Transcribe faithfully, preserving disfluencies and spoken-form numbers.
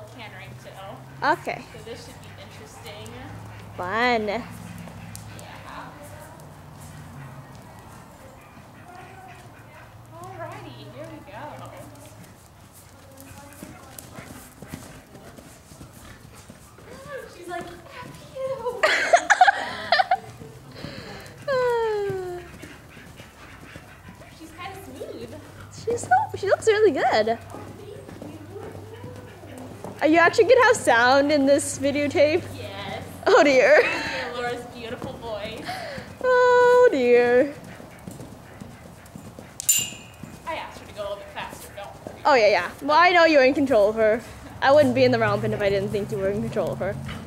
little cantering too. Okay. So this should be interesting. Fun. Yeah. Alrighty, here we go. She's like, F you. She's kind of smooth. She's so, she looks really good. Are you actually gonna have sound in this videotape? Yes. Oh dear. Hear Laura's beautiful voice. Oh dear. I asked her to go a little bit faster, don't worry. Oh yeah, yeah. Well, I know you're in control of her. I wouldn't be in the round pen if I didn't think you were in control of her.